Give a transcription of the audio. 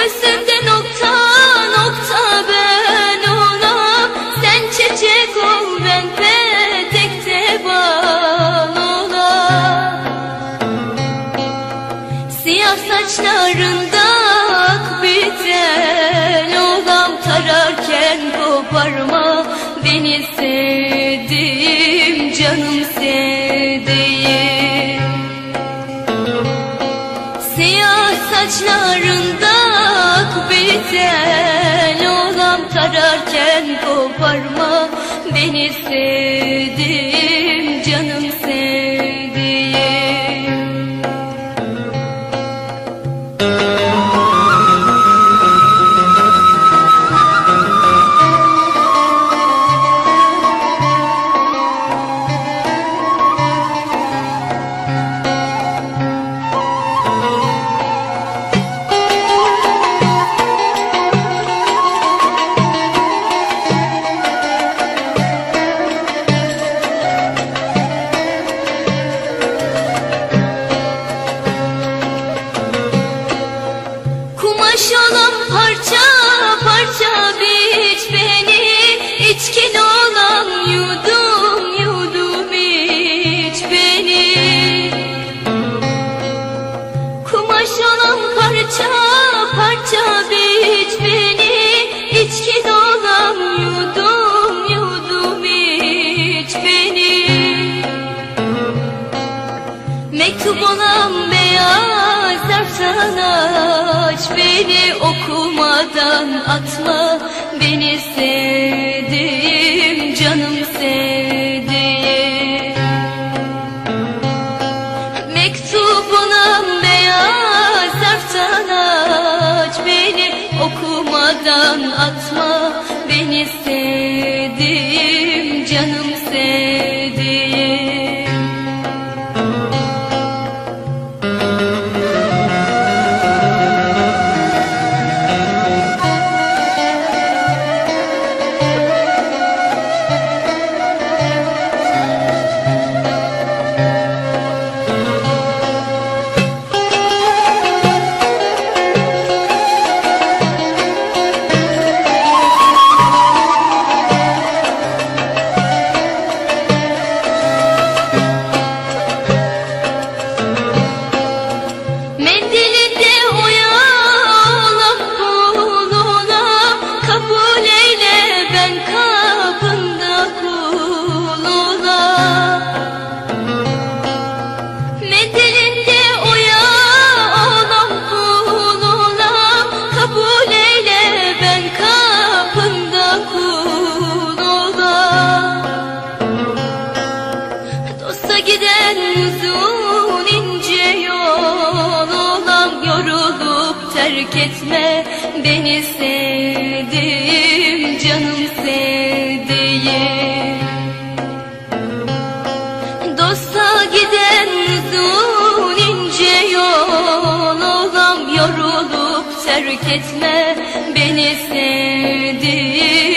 Gözünde nokta nokta ben olam. Sen çiçek ol ben petekte bal olam. Siyah saçlarında ak bir tel olam. Tararken koparma beni sevdiğim canım sevdiğim. Siyah saçlarında ak bir tel olam. Tararken koparma beni sevdiğim canım sevdiğim. Kumaş olan parça parça biç beni. İçkin olan yudum yudum iç beni. Kumaş olan parça parça biç beni. İçkin olan yudum yudum iç beni. Mektup olan beyaz zarftan aç beni. Okumadan atma beni sevdiğim canım sevdiğim. Mektup olan beyaz zarftan aç beni. Okumadan atma beni sevdiğim canım sevdiğim. Mendilinde oya olam bul olam. Kabul eyle ben kapında kul olam. Mendilinde oya olam bul olam. Kabul eyle ben kapında kul olam. Dosta giden uzun ince yol olam. Yorulup terk etme beni sevdiğim canım sevdiğim. Dosta giden uzun ince yol olam. Yorulup terk etme beni sevdiğim